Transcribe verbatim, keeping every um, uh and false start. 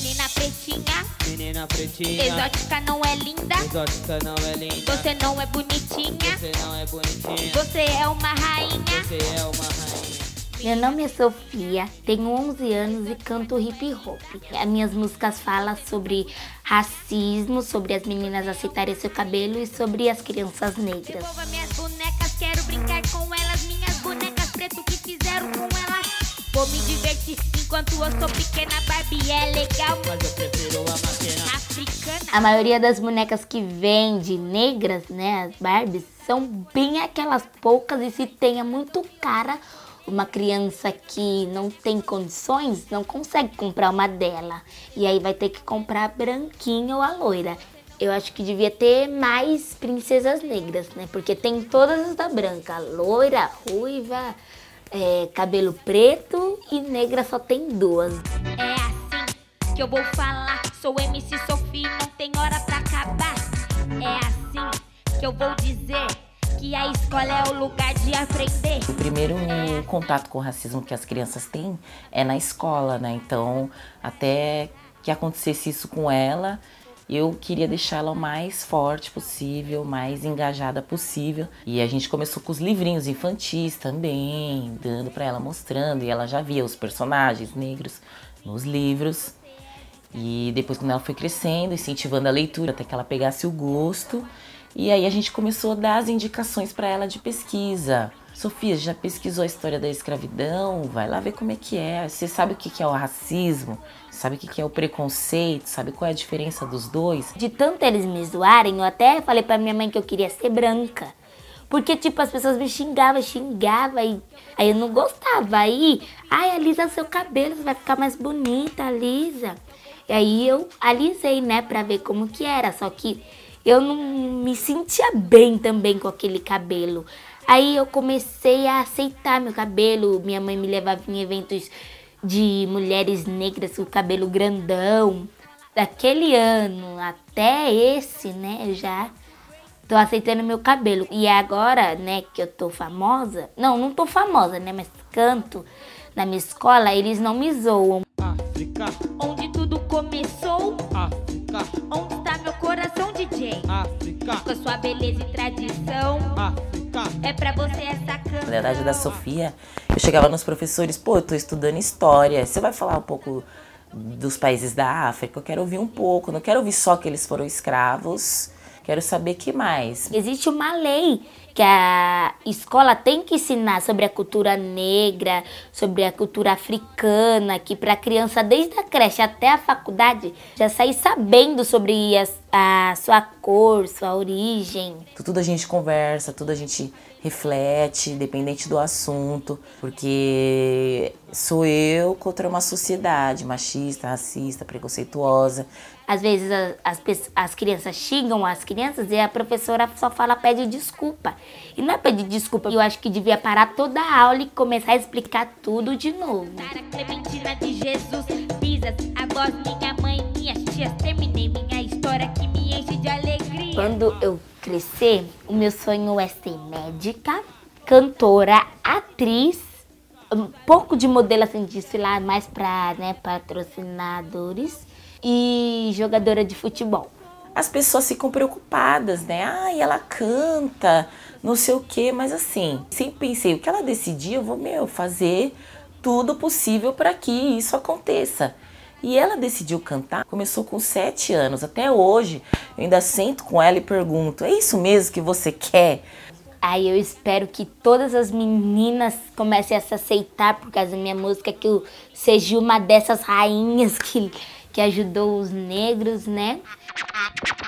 Menina pretinha, menina pretinha, exótica não é linda, exótica não é linda, você não é bonitinha, você não é bonitinha, você é uma rainha, você é uma rainha. Meu nome é Sofia, tenho onze anos e canto hip hop. As minhas músicas falam sobre racismo, sobre as meninas aceitarem seu cabelo e sobre as crianças negras. Devolva minhas bonecas, quero brincar com elas, minhas bonecas preto que fizeram com elas. Vou me divertir enquanto eu sou pequena, Barbie é legal, Mas eu prefiro a máquina africana. A maioria das bonecas que vende negras, né, as Barbies, são bem aquelas poucas e se tenha muito cara, uma criança que não tem condições não consegue comprar uma dela. E aí vai ter que comprar a branquinha ou a loira. Eu acho que devia ter mais princesas negras, né? Porque tem todas as da branca. Loira, ruiva, é, cabelo preto e negra só tem duas. É assim que eu vou falar, sou M C Sofia, não tem hora pra acabar. É assim que eu vou dizer que a escola é o lugar de aprender. O primeiro contato com o racismo que as crianças têm é na escola, né? Então, até que acontecesse isso com ela, eu queria deixá-la o mais forte possível, mais engajada possível. E a gente começou com os livrinhos infantis também, dando para ela, mostrando. E ela já via os personagens negros nos livros. E depois, quando ela foi crescendo, incentivando a leitura, até que ela pegasse o gosto. E aí a gente começou a dar as indicações para ela de pesquisa. Sofia, já pesquisou a história da escravidão? Vai lá ver como é que é. Você sabe o que é o racismo? Sabe o que é o preconceito? Sabe qual é a diferença dos dois? De tanto eles me zoarem, eu até falei pra minha mãe que eu queria ser branca. Porque, tipo, as pessoas me xingavam, xingavam, e aí eu não gostava. Aí, ai, alisa seu cabelo, você vai ficar mais bonita, alisa. E aí eu alisei, né, pra ver como que era, só que eu não me sentia bem também com aquele cabelo. Aí eu comecei a aceitar meu cabelo. Minha mãe me levava em eventos de mulheres negras com o cabelo grandão. Daquele ano até esse, né, eu já tô aceitando meu cabelo. E agora, né, que eu tô famosa... Não, não tô famosa, né, mas canto na minha escola, eles não me zoam. África, Onde tudo começou, África, onde está meu coração, D J? África, Com a sua beleza e tradição, África. é pra você essa cama. Na idade da Sofia, eu chegava nos professores, pô, eu tô estudando história, você vai falar um pouco dos países da África? Eu quero ouvir um pouco, não quero ouvir só que eles foram escravos, quero saber que mais. Existe uma lei que a escola tem que ensinar sobre a cultura negra, sobre a cultura africana, que para a criança, desde a creche até a faculdade, já sair sabendo sobre a, a sua cor, sua origem. Tudo a gente conversa, tudo a gente reflete, independente do assunto, porque sou eu contra uma sociedade machista, racista, preconceituosa. Às vezes as, as, as crianças xingam as crianças e a professora só fala, pede desculpa. E não é pedir desculpa, eu acho que devia parar toda a aula e começar a explicar tudo de novo. Para Clementina de Jesus, pisas, a voz, minha mãe, minhas tias, terminei minha história que me enche de alegria. Quando eu crescer, o meu sonho é ser médica, cantora, atriz, um pouco de modelo assim, de desfilar mais para, né, patrocinadores e jogadora de futebol. As pessoas ficam preocupadas, né? Ai, ela canta, não sei o quê, mas assim, sempre pensei, o que ela decidir, eu vou, meu, fazer tudo possível para que isso aconteça. E ela decidiu cantar, começou com sete anos, até hoje eu ainda sento com ela e pergunto, é isso mesmo que você quer? Aí eu espero que todas as meninas comecem a se aceitar por causa da minha música, que eu seja uma dessas rainhas que, que ajudou os negros, né?